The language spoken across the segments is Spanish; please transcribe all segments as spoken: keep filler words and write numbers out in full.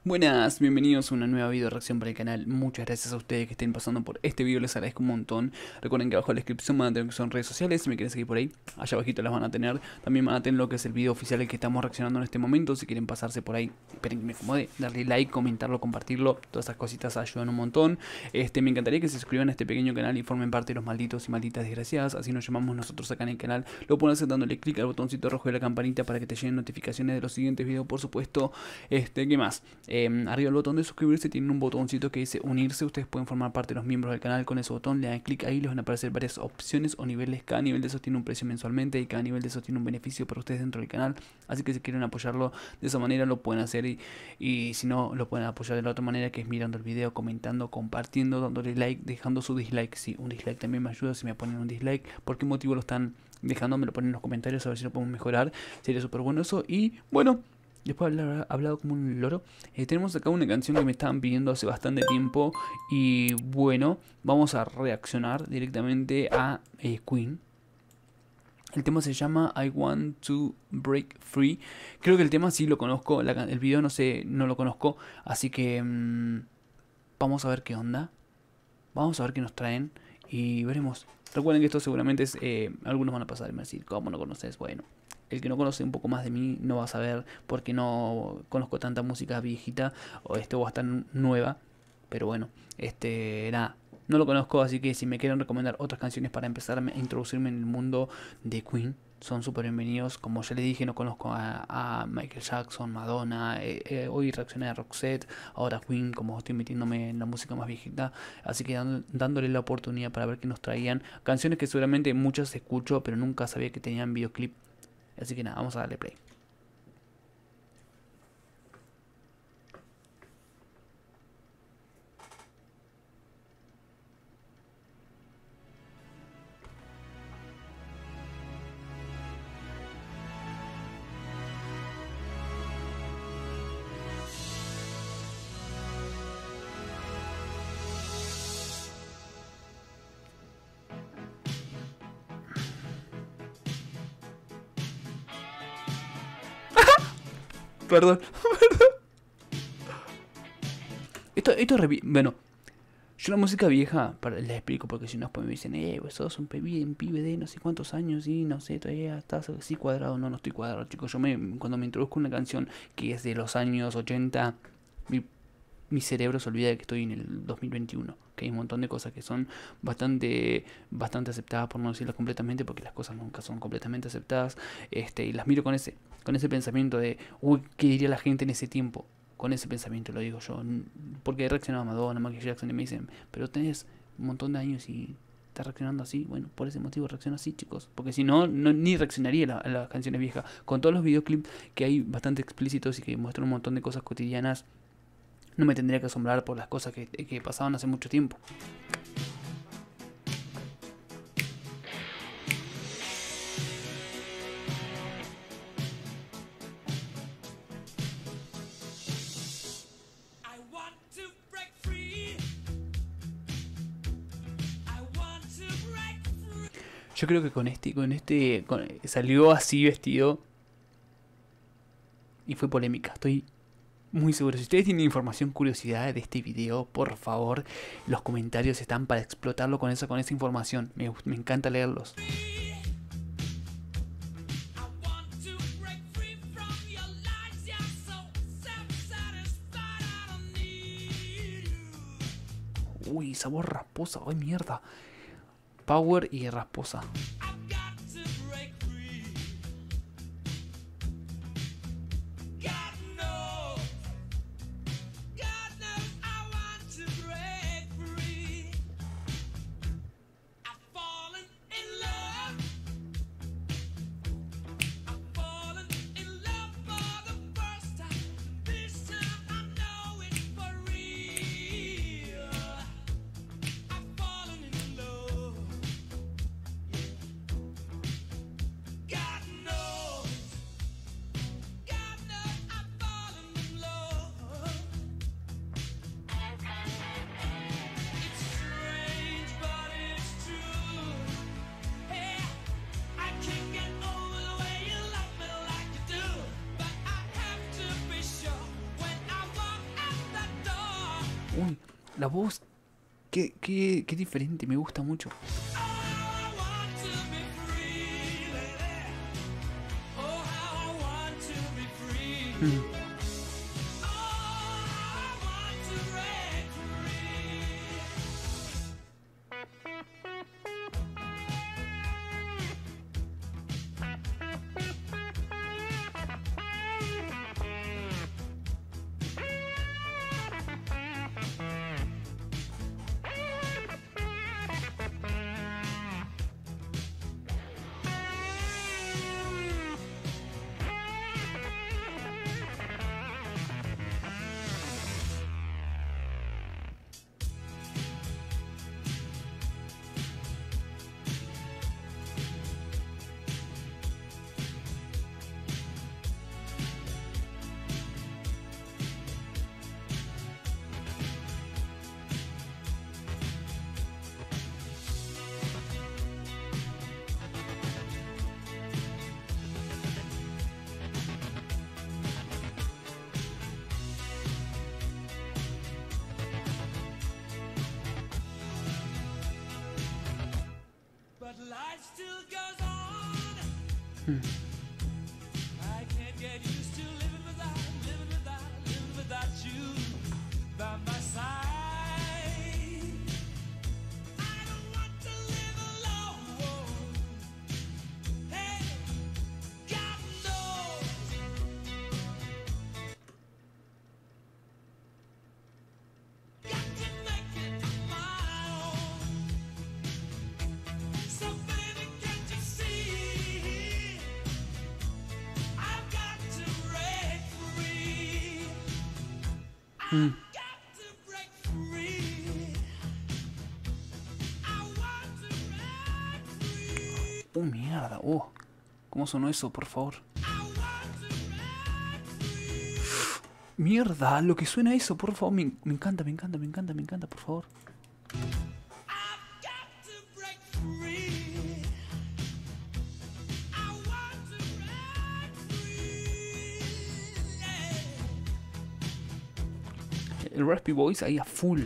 Buenas, bienvenidos a una nueva video reacción para el canal. Muchas gracias a ustedes que estén pasando por este video, les agradezco un montón. Recuerden que abajo en la descripción van a tener que son redes sociales, si me quieren seguir por ahí, allá abajito las van a tener. También van a tener lo que es el video oficial al que estamos reaccionando en este momento. Si quieren pasarse por ahí, esperen que me acomode, darle like, comentarlo, compartirlo, todas esas cositas ayudan un montón. Este, me encantaría que se suscriban a este pequeño canal y formen parte de los malditos y malditas desgraciadas, así nos llamamos nosotros acá en el canal. Lo pueden hacer dándole clic al botoncito rojo de la campanita para que te lleguen notificaciones de los siguientes videos, por supuesto. Este, ¿qué más? Eh, arriba el botón de suscribirse tiene un botoncito que dice unirse. Ustedes pueden formar parte de los miembros del canal con ese botón. Le dan clic ahí, les van a aparecer varias opciones o niveles. Cada nivel de esos tiene un precio mensualmente y cada nivel de esos tiene un beneficio para ustedes dentro del canal. Así que si quieren apoyarlo de esa manera lo pueden hacer, y, y si no lo pueden apoyar de la otra manera, que es mirando el video, comentando, compartiendo, dándole like, dejando su dislike. Si sí, un dislike también me ayuda si me ponen un dislike. ¿Por qué motivo lo están dejando? Me lo ponen en los comentarios a ver si lo podemos mejorar. Sería súper bueno eso. Y bueno, después de haber hablado como un loro, eh, tenemos acá una canción que me estaban pidiendo hace bastante tiempo. Y bueno, vamos a reaccionar directamente a eh, Queen. El tema se llama I Want to Break Free. Creo que el tema sí lo conozco, la, el video no sé, no lo conozco. Así que mmm, vamos a ver qué onda. Vamos a ver qué nos traen y veremos. Recuerden que esto seguramente es, eh, algunos van a pasar y me van a decir, ¿cómo no conoces? Bueno, el que no conoce un poco más de mí no va a saber, porque no conozco tanta música viejita o esto va a estar nueva. Pero bueno, este, nada, no lo conozco, así que si me quieren recomendar otras canciones para empezar a introducirme en el mundo de Queen, son súper bienvenidos. Como ya les dije, no conozco a, a Michael Jackson, Madonna, eh, eh, hoy reaccioné a Roxette, ahora Queen, como estoy metiéndome en la música más viejita, así que dando, dándole la oportunidad para ver qué nos traían. Canciones que seguramente muchas escucho, pero nunca sabía que tenían videoclip. Así que nada, vamos a darle play. Perdón, perdón. Esto, esto es re... Bueno, yo la música vieja, para, les explico, porque si no después me dicen, eh, vos sos un pibe, un pibe de no sé cuántos años y no sé, todavía estás así cuadrado. No, no estoy cuadrado, chicos. Yo me, cuando me introduzco una canción que es de los años ochenta, mi, mi cerebro se olvida de que estoy en el dos mil veintiuno. Que hay un montón de cosas que son bastante, bastante aceptadas, por no decirlo completamente, porque las cosas nunca son completamente aceptadas. Este, y las miro con ese, con ese pensamiento de, uy, ¿qué diría la gente en ese tiempo? Con ese pensamiento lo digo yo, porque he reaccionado a Madonna, Michael Jackson, y me dicen, pero tenés un montón de años y estás reaccionando así. Bueno, por ese motivo reacciono así, chicos, porque si no, no ni reaccionaría a las canciones viejas. Con todos los videoclips que hay bastante explícitos y que muestran un montón de cosas cotidianas, no me tendría que asombrar por las cosas que, que pasaban hace mucho tiempo. Yo creo que con este, con este, con, salió así vestido y fue polémica. Estoy muy seguro. Si ustedes tienen información, curiosidad de este video, por favor, los comentarios están para explotarlo con esa, con esa información. Me, me encanta leerlos. Uy, sabor rasposa. Ay, mierda. Power y rasposa. Uy, la voz, qué, qué, qué diferente, me gusta mucho. Mm. Mm. Mm. Oh, mierda, oh. ¿Cómo sonó eso, por favor? Mierda, lo que suena eso, por favor. Me, me encanta, me encanta, me encanta, me encanta, por favor. El Raspy Voice ahí a full.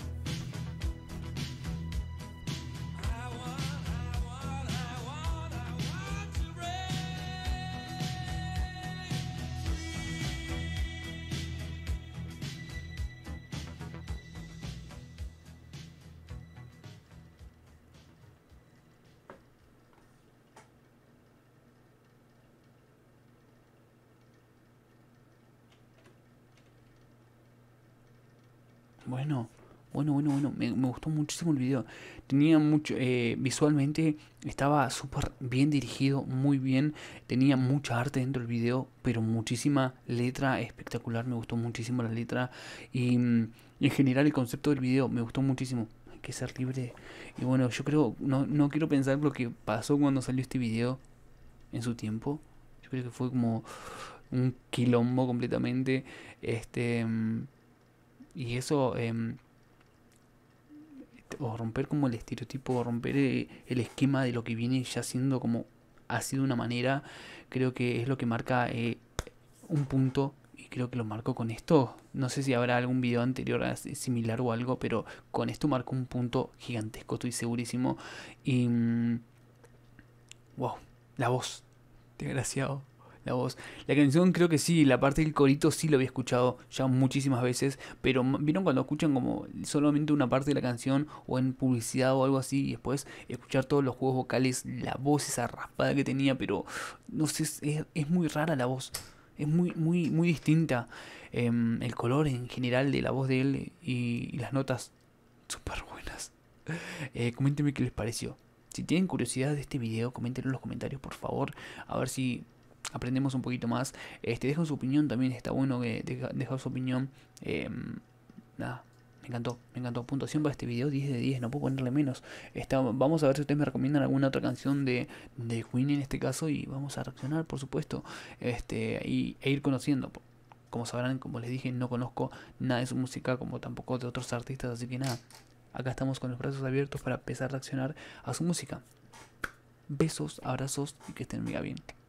Bueno, bueno, bueno, bueno, me, me gustó muchísimo el video. Tenía mucho, eh, visualmente estaba súper bien dirigido, muy bien. Tenía mucha arte dentro del video, pero muchísima letra espectacular. Me gustó muchísimo la letra y, mm, y en general el concepto del video me gustó muchísimo. Hay que ser libre. Y bueno, yo creo, no, no quiero pensar lo que pasó cuando salió este video en su tiempo. Yo creo que fue como un quilombo completamente. Este... mm, Y eso, eh, o romper como el estereotipo, o romper eh, el esquema de lo que viene ya siendo como ha sido una manera, creo que es lo que marca eh, un punto, y creo que lo marcó con esto. No sé si habrá algún video anterior así, similar o algo, pero con esto marcó un punto gigantesco, estoy segurísimo. Y... mm, wow, la voz, desgraciado. La voz. La canción creo que sí, la parte del corito sí lo había escuchado ya muchísimas veces, pero m- vieron cuando escuchan como solamente una parte de la canción o en publicidad o algo así y después escuchar todos los juegos vocales, la voz esa raspada que tenía, pero no sé, es, es- es muy rara la voz, es muy muy muy distinta. Em, el color en general de la voz de él y, y las notas súper buenas. Eh, coméntenme qué les pareció. Si tienen curiosidad de este video, coméntenlo en los comentarios, por favor. A ver si aprendemos un poquito más. Este, dejen su opinión también. Está bueno que deja, dejar su opinión. Eh, nada, me encantó. Me encantó. Puntuación para este video, diez de diez. No puedo ponerle menos. Está, vamos a ver si ustedes me recomiendan alguna otra canción de, de Queen en este caso. Y vamos a reaccionar, por supuesto. Este, y, e ir conociendo. Como sabrán, como les dije, no conozco nada de su música, como tampoco de otros artistas. Así que nada. Acá estamos con los brazos abiertos para empezar a reaccionar a su música. Besos, abrazos y que estén muy bien.